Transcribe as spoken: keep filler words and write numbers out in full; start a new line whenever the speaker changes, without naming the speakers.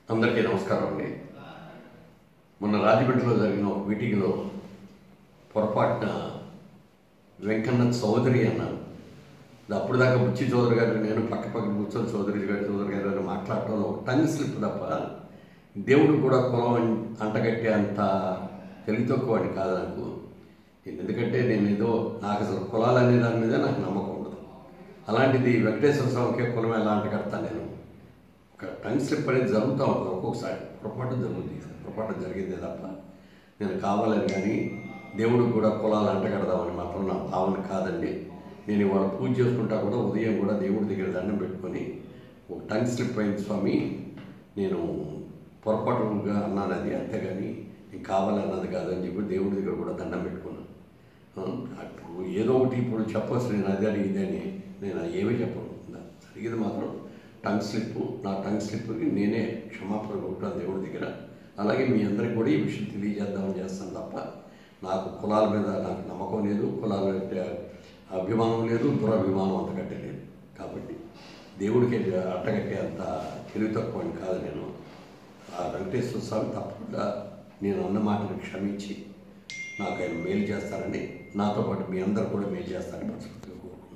అందరికీ నమస్కారం అండి. మొన్న రాజమండ్రిలో జరిగిన ఒక మీటింగ్లో పొరపాటున వెంకన్న చౌదరి అన్నాను. అప్పుడు దాకా బుచ్చి చౌదరి గారు నేను పక్క పక్కన కూర్చొని చౌదరి గారు చౌదరి గారు అని మాట్లాడటంలో టంగ్ స్లిప్ తప్ప దేవుడు కూడా కులం అంటగట్టే అంత తెలివి తక్కువ అని కాదు నాకు. ఎందుకంటే నేను ఏదో నాకు అసలు కులాలు అనే దాని మీద నాకు నమ్మకం ఉండదు. అలాంటిది వెంకటేశ్వర స్వామికే కులం ఎలా అంటగడతాను నేను. ఒక టంగ్ స్లిప్ అనేది జరుగుతూ ఉంటుంది, ఒక్కొక్కసారి పొరపాటు జరుగుతుంది. పొరపాటు జరిగిందే తప్ప నేను కావాలని కానీ దేవుడు కూడా కులాలు అంటగడదామని మాత్రం నా భావన కాదండి. నేను ఇవాళ పూజ చేసుకుంటా కూడా ఉదయం కూడా దేవుడి దగ్గర దండం పెట్టుకొని ఒక టంగ్ స్లిప్ అయింది స్వామి, నేను పొరపాటుగా అన్నాను అది, అంతేగాని నీకు కావాలన్నది కాదని చెప్పి దేవుడి దగ్గర కూడా దండం పెట్టుకున్నాను. అప్పుడు ఏదో ఒకటి ఇప్పుడు చెప్పవచ్చు, నేను అదే అని ఇదే అని నేను ఏమీ చెప్పను. జరిగేది మాత్రం టంగ్ స్లిప్. నా టంగ్ స్లిప్కి నేనే క్షమాపణ కొట్టాను దేవుడి దగ్గర. అలాగే మీ అందరికీ కూడా ఈ విషయం తెలియజేద్దామని చేస్తాను తప్ప నాకు కులాల మీద నాకు నమ్మకం లేదు, కులాల అభిమానం లేదు, దురభిమానం అంతకట్టే లేదు. కాబట్టి దేవుడికి అట్టగట్టే అంత తెలివి తక్కువ అని కాదు నేను. ఆ వెంకటేశ్వర స్వామి తప్పకుండా నేను అన్న మాటను క్షమించి నాకు ఆయన మేలు చేస్తారని, నాతో పాటు మీ అందరూ కూడా మేలు చేస్తారని మనస్ఫూర్తిగా కోరుకుంటున్నాను.